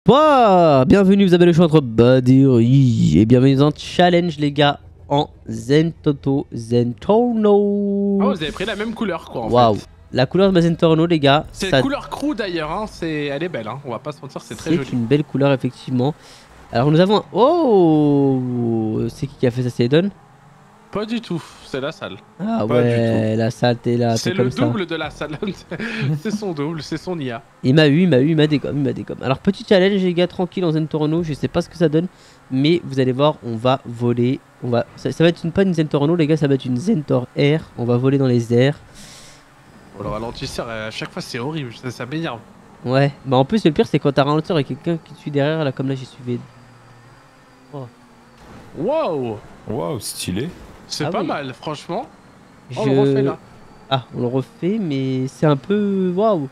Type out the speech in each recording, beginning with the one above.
Bonsoir, bienvenue, vous avez le choix entre Badiri et bienvenue dans Challenge les gars en Zentorno. Oh, vous avez pris la même couleur quoi en Waouh, fait. la couleur de Zentorno les gars. C'est ça... couleur crew d'ailleurs, hein. Elle est belle, hein. On va pas se mentir, c'est très joli. C'est une belle couleur effectivement. Alors nous avons... Oh, c'est qui a fait ça, c'est Eden? Pas du tout, c'est la salle. Ah Pas ouais, la salle t'es là, c'est le double de la salle. C'est son double, c'est son IA. Il m'a dégomme, Alors petit challenge les gars, tranquille en Zentorno, je sais pas ce que ça donne. Mais vous allez voir, on va voler. Ça va être pas une Zentorno les gars, ça va être une Zentor Air. On va voler dans les airs. Oh, le ralentisseur, à chaque fois c'est horrible, ça m'énerve. Ouais, bah en plus le pire c'est quand t'as un ralentisseur et quelqu'un qui te suit derrière là, comme là j'ai suivi. Oh. Wow. Waouh, stylé. C'est Ah pas oui. mal, franchement. Oh, on le refait là. Ah, on le refait, mais c'est un peu... Waouh.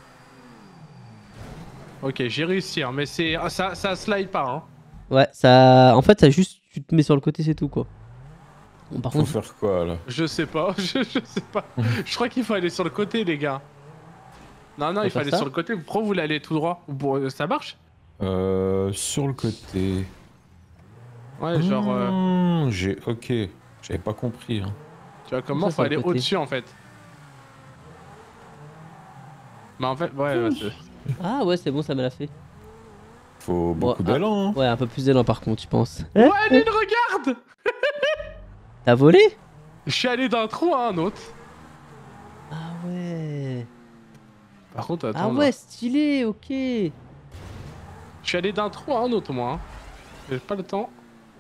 Ok, j'ai réussi, hein, mais ça slide pas, hein. Ouais, ça... En fait, ça juste... Tu te mets sur le côté, c'est tout, quoi. Bon, par Faut contre... faire quoi là? Je sais pas, je sais pas. Je crois qu'il faut aller sur le côté, les gars. Non, il faut faire aller ça sur le côté. Pourquoi vous voulez aller tout droit? Ça marche? Sur le côté. Ouais, genre... Ok, j'avais pas compris. Hein. Tu vois comment Ça, faut sur le aller côté. au-dessus en fait. Bah en fait, ouais, Ah ouais, c'est bon, ça me l'a fait. Faut Bon, beaucoup d'élan. Hein. Ouais, un peu plus d'élan par contre, je pense. Ouais, Lynn, regarde! T'as volé? Je suis allé d'un trou à un autre. Ah ouais. Par contre, attends. Ah là. ouais, stylé, ok. Je suis allé d'un trou à un autre, moi. Hein. J'ai pas le temps.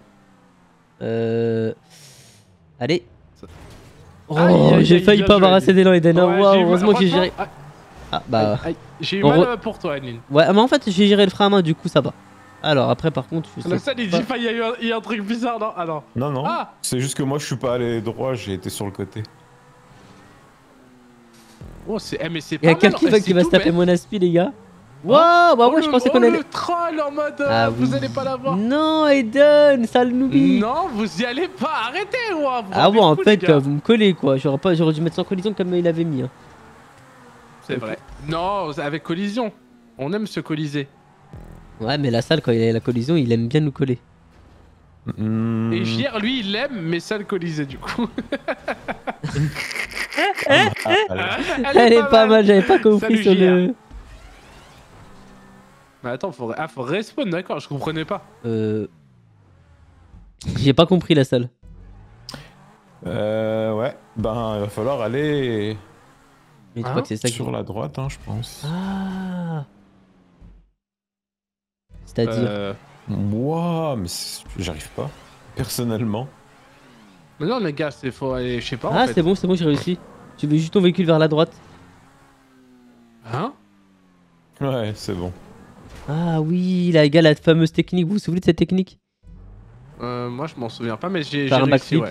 Allez. Oh, Aïe, aïe, j'ai aïe, failli bien pas joué, avoir assez d'élan, Eden. Ouais, Waouh, j'ai eu- heureusement que j'ai franchement, géré. Ah bah... aïe, aïe. J'ai eu On mal pour toi, Lynn. Ouais, mais en fait, j'ai géré le frein à main, du coup, ça va. Alors après, par contre, je sais La salle, il pas. dit pas, il y a un truc bizarre, non? Ah non. Non, non. Ah. C'est juste que moi je suis pas allé droit, j'ai été sur le côté. Oh, mais c'est Il y a pas mal, quelqu'un en fait, qui va c'est se tout taper bête. mon aspi, les gars. Waouh, bah ouais, je pensais qu'on allait. le troll en mode Ah vous oui. allez pas l'avoir. Non, Eden, sale noobie. Non, vous y allez pas, arrêtez, moi. Vous Ah rendez bon, en fou, fait, les gars. vous me collez quoi. J'aurais dû mettre sans collision comme il avait mis. Hein. C'est vrai. Non, avec collision. On aime se colliser. Ouais, mais la salle, quand il a la collision, il aime bien nous coller. Hmm. Et Fier, lui, il l'aime, mais ça le colliser du coup. Elle est pas mal, j'avais pas compris Salut, sur le. JR. Mais attends, faut respawn, d'accord, je comprenais pas. J'ai pas compris la salle. Ouais, ben il va falloir aller Mais tu Hein crois que c'est ça qui. sur la droite, hein, je pense. Ah. C'est-à-dire. Moi, mais j'arrive pas. Personnellement. Mais non, les gars, faut aller, je sais pas. Ah, en fait. c'est bon, j'ai réussi. Tu veux juste ton véhicule vers la droite. Hein? Ouais, c'est bon. Ah oui, la gars, la fameuse technique. Vous vous souvenez de cette technique? Moi, je m'en souviens pas, mais j'ai Faire un réussi, backflip. ouais.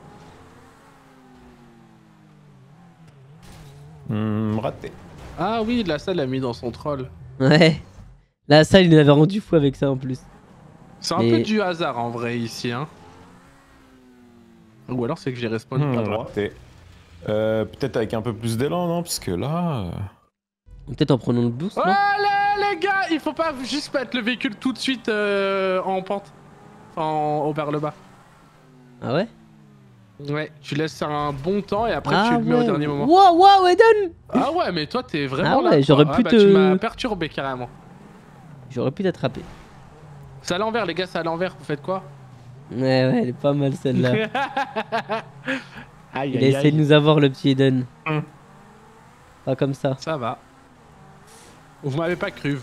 Raté. Ah oui, la salle a mis dans son troll. Ouais. La salle, il nous avait rendu fou avec ça en plus. C'est un Mais- peu du hasard en vrai ici, hein. Ou alors c'est que j'ai respawn pas droit. Raté. Peut-être avec un peu plus d'élan, non? Parce que là. Peut-être en prenant le boost, non? Allez les gars, il faut pas juste mettre le véhicule tout de suite en pente. Enfin, vers le bas. Ah ouais? Ouais, tu laisses un bon temps et après tu le mets au dernier moment. Waouh, waouh, Eden! Ah ouais, mais toi t'es vraiment Ah là. ouais, quoi. j'aurais pu bah, te- Tu m'as perturbé carrément. J'aurais pu t'attraper. C'est à l'envers les gars, c'est à l'envers, vous faites quoi? Ouais, elle est pas mal celle-là. Aïe Il a aïe essayé de aïe. nous avoir le petit Eden. Pas comme ça. Ça va. Vous m'avez pas cru.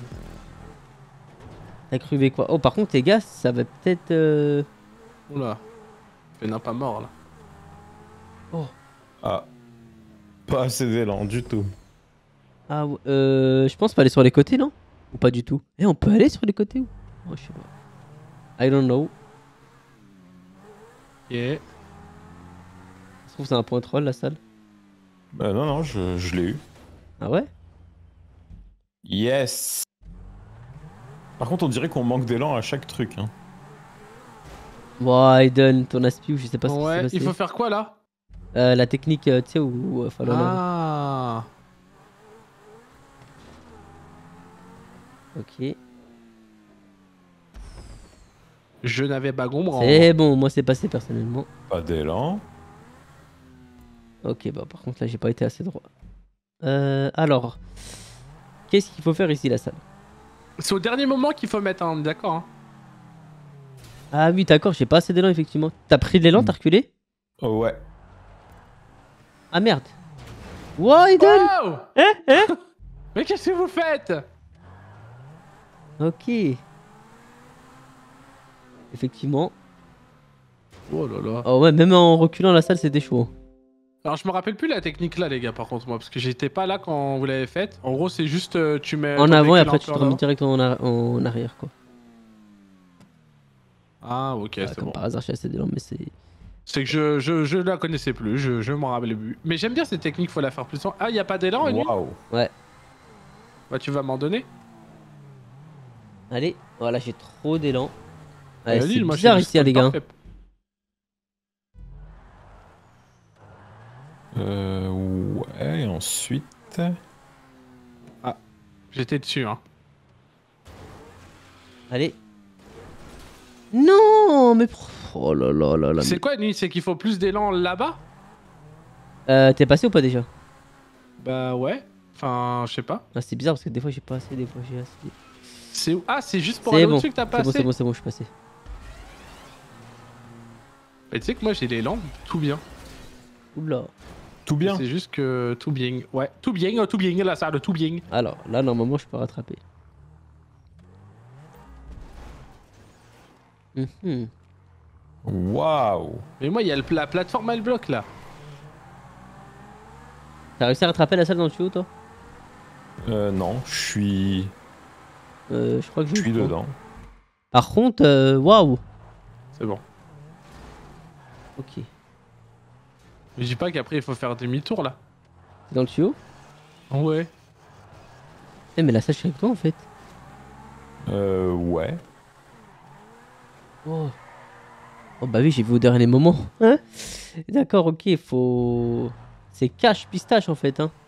T'as cruvé quoi? Oh, par contre, les gars, ça va peut-être. Oula. Il n'a pas mort là. Ah. Pas assez d'élan du tout. Ah, je pense pas aller sur les côtés, non? Ou pas du tout? Eh, on peut aller sur les côtés ou? Oh, je sais pas. I don't know. Yeah. Ça se trouve, c'est un point troll la salle. Bah non, non, je l'ai eu. Ah ouais? Yes. Par contre, on dirait qu'on manque d'élan à chaque truc. Hein. Bon, Eden, ton aspi ou je sais pas ce qui s'est Ouais, passé. il faut faire quoi là? La technique, tu sais, où falloir. Ah. Ok. Je n'avais pas compris. C'est bon, moi c'est passé personnellement. Pas d'élan. Ok, bah par contre là j'ai pas été assez droit. Alors, qu'est-ce qu'il faut faire ici la salle? C'est au dernier moment qu'il faut mettre un, d'accord. Hein. Ah oui, d'accord, j'ai pas assez d'élan effectivement. T'as pris de l'élan, t'as reculé? Oh, ouais. Ah merde. Wow, Eden. Wow. Hein? Mais qu'est-ce que vous faites? Ok. Effectivement. Oh là là. Oh ouais, même en reculant la salle c'était chaud. Alors je me rappelle plus la technique là les gars par contre moi parce que j'étais pas là quand vous l'avez faite. En gros c'est juste tu mets En ton avant et véhicule après un tu peu te en remets avant. direct en arrière quoi. Ah ok Ah, c'est comme bon. par hasard j'ai assez d'élan mais c'est... C'est que je la connaissais plus, je m'en rappelais plus. Mais j'aime bien cette technique, faut la faire plus souvent. Ah y a pas d'élan Edwin? Waouh. Ouais. Bah tu vas m'en donner. Allez, voilà j'ai trop d'élan. Ouais, Vas-y, c'est moi, bizarre j'ai ici hein, les gars. parfait. Ouais, ensuite. J'étais dessus hein. Allez. Non mais... Oh là là là là. C'est quoi Edwin? C'est qu'il faut plus d'élan là-bas? T'es passé ou pas déjà? Bah ouais. Enfin je sais pas. Ah c'est bizarre parce que des fois j'ai pas assez, des fois j'ai assez. C'est où? Ah c'est juste pour C'est aller bon, au-dessus que t'as pas c'est bon, assez. c'est bon, c'est bon, je suis passé. Mais tu sais que moi j'ai l'élan, tout bien. Oula. Tout bien. C'est juste que tout bien. Ouais, tout bien la salle, tout bien. Alors là normalement je peux rattraper. Mhm. Waouh. Mais moi il y a la plateforme elle bloque là. T'as réussi à rattraper la salle dans le tuyau toi? Non, je Je crois que suis dedans. Par contre, waouh. C'est bon. Ok. Mais je dis pas qu'après il faut faire demi-tour là. T'es dans le tuyau? Ouais. Eh mais la salle je suis avec toi en fait. Ouais. Oh. Oh bah oui j'ai vu au dernier moment. Hein? D'accord, ok, faut... C'est cache pistache en fait hein.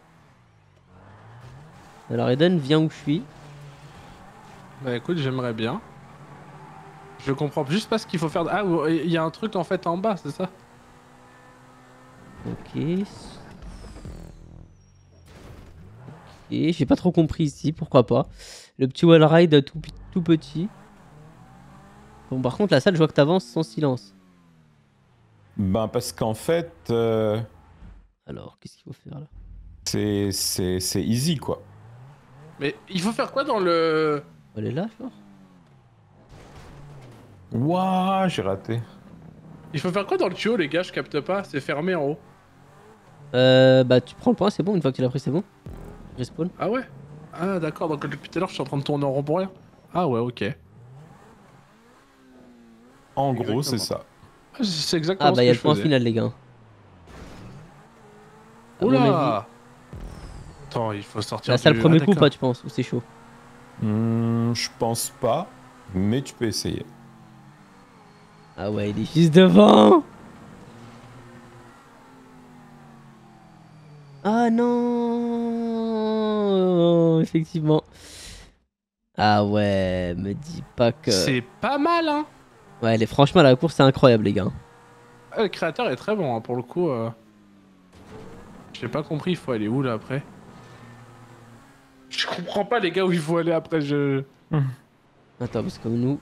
Alors Eden, viens où je suis. Bah écoute, j'aimerais bien. Je comprends juste pas ce qu'il faut faire. Ah, il y a un truc en fait en bas, c'est ça? Ok. Ok, j'ai pas trop compris ici, pourquoi pas. Le petit wall ride tout petit. Bon par contre la salle je vois que t'avances sans silence. Ben parce qu'en fait, Alors qu'est-ce qu'il faut faire là? c'est easy quoi. Mais il faut faire quoi dans le... Elle est là genre? Waouh, j'ai raté. Il faut faire quoi dans le tuyau les gars? Je capte pas, c'est fermé en haut. Bah tu prends le point, c'est bon, une fois que tu l'as pris c'est bon. Respawn. Ah ouais? Ah d'accord, donc depuis tout à l'heure je suis en train de tourner en rond pour rien. Ah ouais, ok. En gros, Exactement. c'est ça. Ah, c'est exactement Ah bah ce il y a que le point je faisais. final les gars. À mon avis. Oula! Attends, il faut sortir La salle du... premier ah, coup ou d'accord. pas tu penses? Ou c'est chaud? Je pense pas, mais tu peux essayer. Ah ouais il est juste devant. Ah non, effectivement. Ah ouais, me dis pas que... C'est pas mal hein! Ouais, franchement la course c'est incroyable les gars. Ah, le créateur est très bon hein, pour le coup. J'ai pas compris, il faut aller où là après? Je comprends pas les gars où il faut aller après, Attends, parce que nous...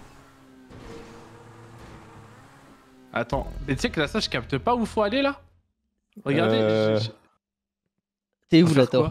Attends, mais tu sais que là ça je capte pas où faut aller là? Regardez, T'es faut où là faire toi? quoi?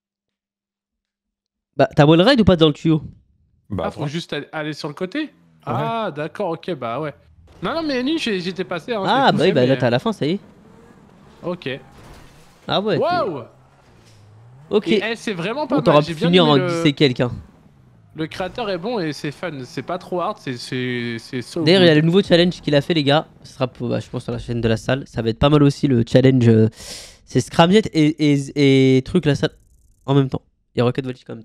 Bah t'as wall ride ou pas dans le tuyau? Bah, Ah, faut juste aller sur le côté? Ah, d'accord, ok, bah ouais. Non, mais Annie, j'étais passé. Hein, Ah j'ai bah tout oui, fait, bah là mais- t'es à la fin, ça y est. Ok. Ah ouais. Waouh! Ok. Et c'est vraiment pas On t'aura mal. pu J'ai bien finir aimé en le... 10 et quelques. Hein. Le créateur est bon et c'est fun. C'est pas trop hard, c'est so D'ailleurs, il y a good. le nouveau challenge qu'il a fait, les gars. Ce sera, bah, je pense, sur la chaîne de la salle. Ça va être pas mal aussi le challenge. C'est Scramjet et truc la salle en même temps. Il y a Rocket Voltage quand même.